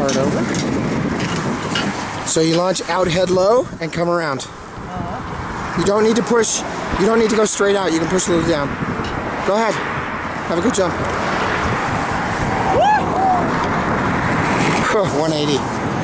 part over. So you launch out head low and come around. You don't need to push, you don't need to go straight out, you can push a little down. Go ahead, have a good jump. 180.